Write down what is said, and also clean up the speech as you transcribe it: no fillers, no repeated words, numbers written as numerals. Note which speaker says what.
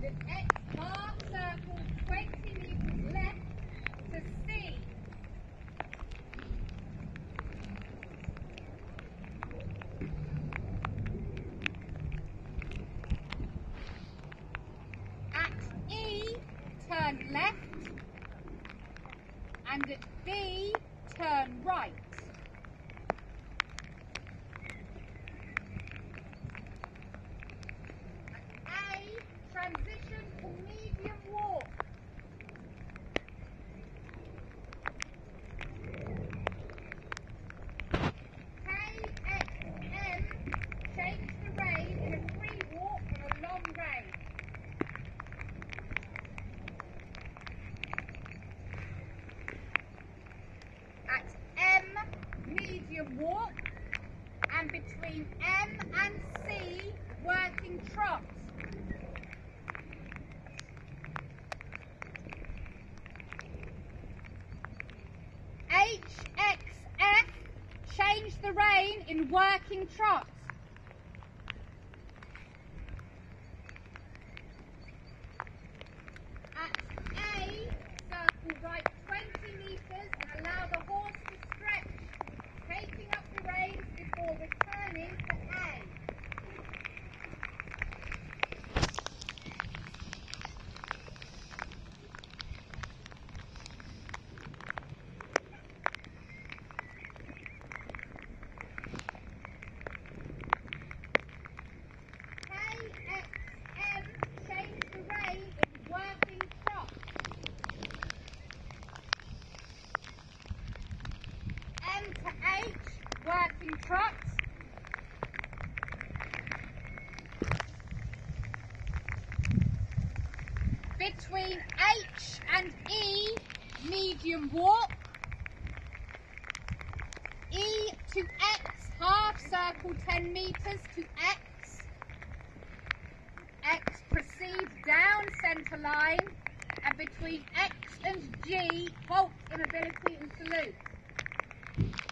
Speaker 1: with X half circle 20 metres left to C. At E, turn left, and at B, turn right. At A, transition to medium walk. KXM, change the rein in a free walk on a long rein. At M, medium walk, and between M and C, working trot. HXF, change the rein in working trot. At A, circle right 20 metres and allow the horse to stretch, taking up the reins before returning to A. KXM, change the rein in working trot. M to H, working trot. Between H and E, medium walk. E to X, half circle 10 metres to X. X proceeds down centre line, and between X and G, halt, immobility and salute.